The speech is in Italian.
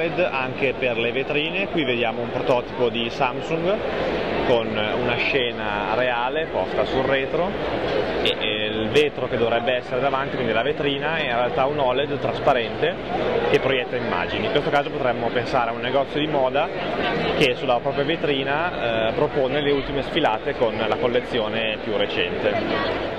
OLED anche per le vetrine. Qui vediamo un prototipo di Samsung con una scena reale posta sul retro e il vetro che dovrebbe essere davanti, quindi la vetrina, è in realtà un OLED trasparente che proietta immagini. In questo caso potremmo pensare a un negozio di moda che sulla propria vetrina propone le ultime sfilate con la collezione più recente.